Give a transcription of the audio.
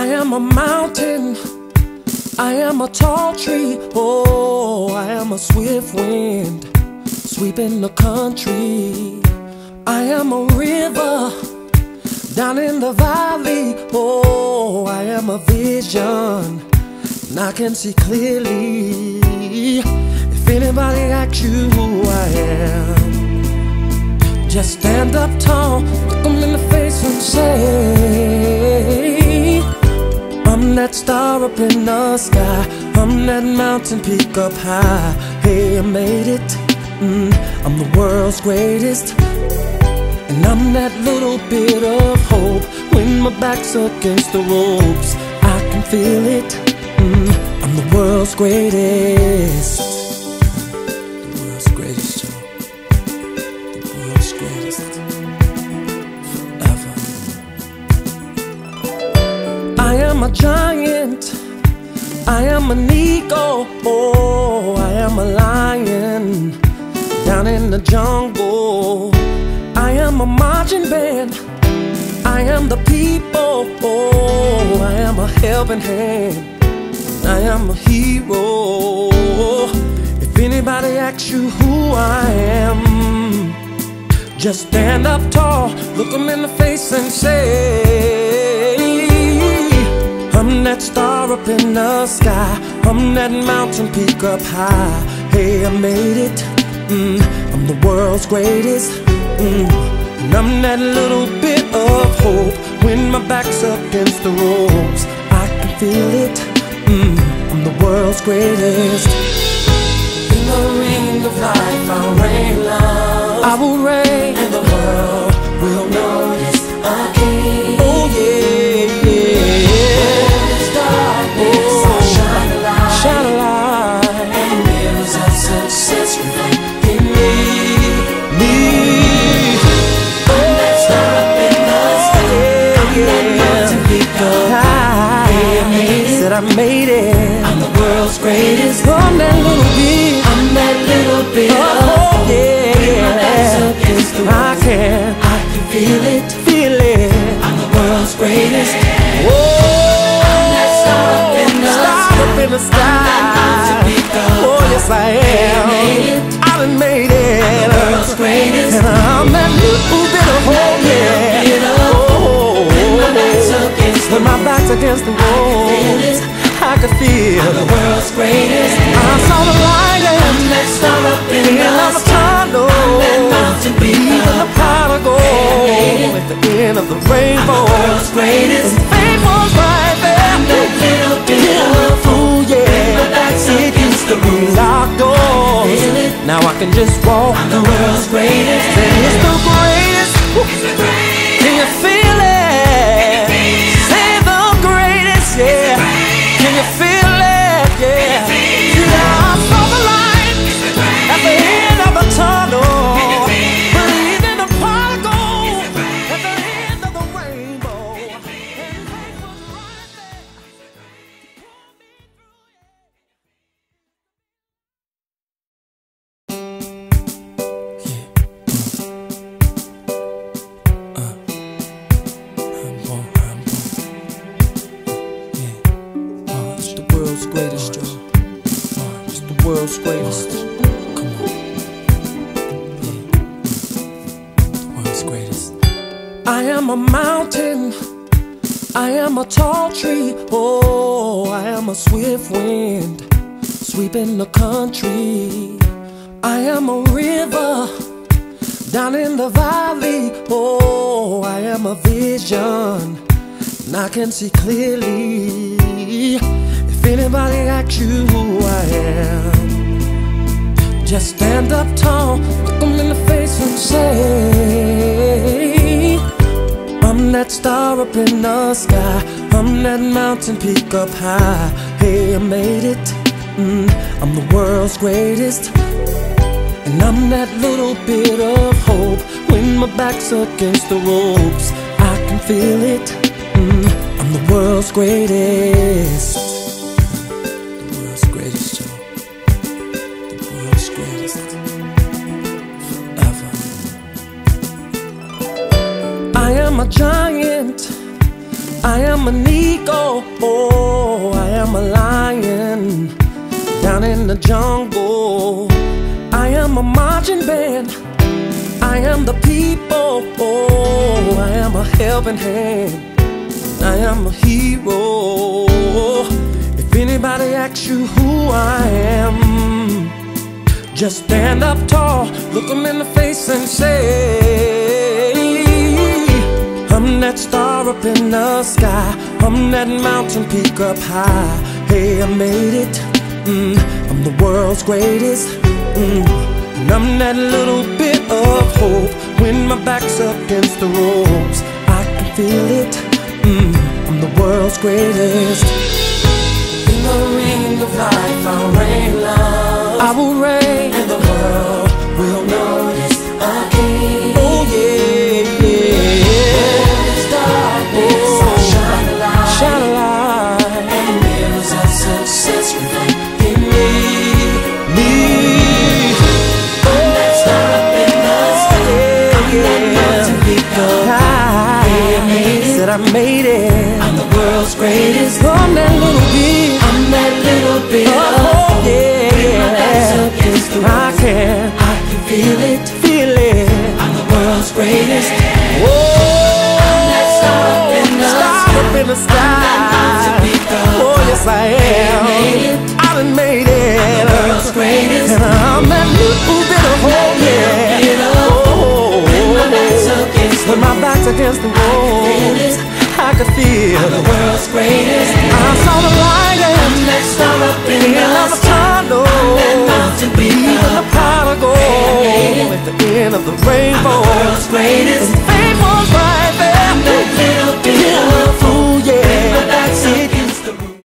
I am a mountain, I am a tall tree. Oh, I am a swift wind sweeping the country. I am a river down in the valley. Oh, I am a vision and I can see clearly. If anybody asks you who I am, just stand up tall, look them in the face and say, I'm that star up in the sky, I'm that mountain peak up high. Hey, I made it, I'm the world's greatest. And I'm that little bit of hope when my back's against the ropes. I can feel it, I'm the world's greatest. The world's greatest, Joe. The world's greatest. Forever. I am a giant, I am an eagle. Oh, I am a lion down in the jungle. I am a marching band, I am the people. Oh, I am a helping hand, I am a hero. If anybody asks you who I am, just stand up tall, look them in the face and say, I'm that star up in the sky, I'm that mountain peak up high. Hey, I made it, I'm the world's greatest. And I'm that little bit of hope when my back's against the ropes. I can feel it, I'm the world's greatest. In the ring of life I'll reign love, I will reign, and the world will notice a king. Oh yeah, yeah. Oh, this darkness I'll shine a light, shine a light, and mirrors of success reflect in me. I made it, I'm the world's greatest. I'm that little bit, I'm that little bit of hope. Yeah, I can feel it, feel it. I'm the world's greatest. Whoa, I'm that star up in the sky. Oh yes I am, I done made it. I'm the world's greatest. And I'm that little bit of hope. Yeah, oh, when my back's against the wall, I could feel I'm the world's greatest. I saw the light and that star up in the tunnel. I'm that mountain peak, even the pot of gold at the end of the rainbow. I'm the world's greatest. And fate was right there. I'm that little bit of fool, yeah. My back's against the locked doors. Now I can just walk. I'm the world's greatest. And it's the greatest. Can you feel it? Say the greatest, yeah. Can you feel it? Yeah. Yeah, I saw the light at the end of the tunnel. Believed in the pot of gold at the end of the rainbow. And faith was right there. Greatest, Joe. It's the world's greatest. Come on. Yeah. The world's greatest. I am a mountain, I am a tall tree. Oh, I am a swift wind sweeping the country. I am a river down in the valley. Oh, I am a vision and I can see clearly. If anybody asks you who I am, just stand up tall, look them in the face and say, I'm that star up in the sky, I'm that mountain peak up high. Hey, I made it, I'm the world's greatest. And I'm that little bit of hope when my back's against the ropes. I can feel it, I'm the world's greatest. I am a giant, I am an eagle, oh, I am a lion down in the jungle. I am a marching band, I am the people, oh, I am a helping hand, I am a hero. If anybody asks you who I am, just stand up tall, look them in the face and say, I'm that star up in the sky, I'm that mountain peak up high. Hey, I made it, I'm the world's greatest, and I'm that little bit of hope. When my back's up against the ropes, I can feel it, I'm the world's greatest. In the ring of life, I'll reign love, I will reign, and the world will notice again. Oh yeah, yeah. In this darkness, I'll shine a light, shine a light, and mirrors of success reflect in me. I'm that star up in the sky, I'm that mountain peak up high. Said I made it, I'm the world's greatest. I'm that little bit, I'm that little bit. Oh yeah, I can feel it, feel it. I'm the world's greatest. Whoa, I'm that star up in the sky. Oh yes I am. I done made it. I'm the world's greatest. And I'm that little bit of hope, yeah. Oh, when my back's against the wall, I could feel I'm the world's greatest. I saw the light and that star up in the tunnel. Even the prodigal at the end of the rainbow. I'm the world's greatest.